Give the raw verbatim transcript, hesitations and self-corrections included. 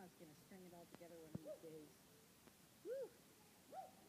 Grandma's gonna string it all together one of these days. Woo!